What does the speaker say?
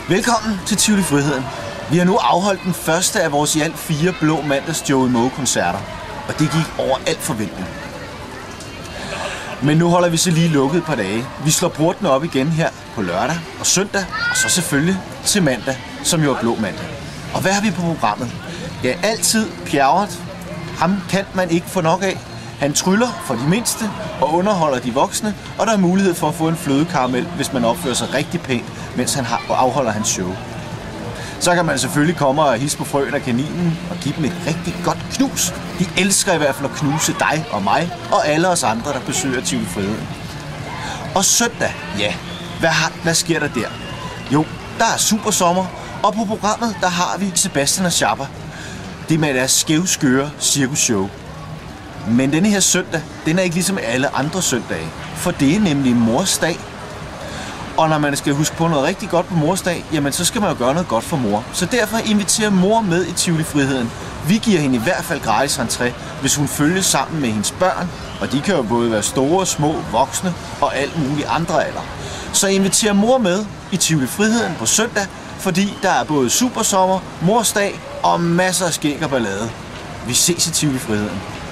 Velkommen til Tivoli Friheden. Vi har nu afholdt den første af vores i alt 4 Blå Mandags Joey Moe-koncerter, og det gik over alt forventning. Men nu holder vi så lige lukket et par dage. Vi slår portene op igen her på lørdag og søndag, og så selvfølgelig til mandag, som jo er Blå Mandag. Og hvad har vi på programmet? Ja, altid Pjerrot. Ham kan man ikke få nok af. Han tryller for de mindste og underholder de voksne, og der er mulighed for at få en flødekaramel, hvis man opfører sig rigtig pænt, mens han afholder hans show. Så kan man selvfølgelig komme og hilse på frøen og kaninen og give dem et rigtig godt knus. De elsker i hvert fald at knuse dig og mig og alle os andre, der besøger Tivoli Friheden. Og søndag, ja, hvad sker der der? Jo, der er Supersommer, og på programmet der har vi Sebastian og Shabba. Det med deres skævskøre cirkusshow. Men denne her søndag, den er ikke ligesom alle andre søndage, for det er nemlig mors dag. Og når man skal huske på noget rigtig godt på mors dag, jamen så skal man jo gøre noget godt for mor. Så derfor inviterer mor med i Tivoli Friheden. Vi giver hende i hvert fald gratis entré, hvis hun følges sammen med hendes børn, og de kan jo både være store, små, voksne og alt muligt andre alder. Så inviterer mor med i Tivoli Friheden på søndag, fordi der er både Supersommer, mors dag og masser af skæg og ballade. Vi ses i Tivoli Friheden.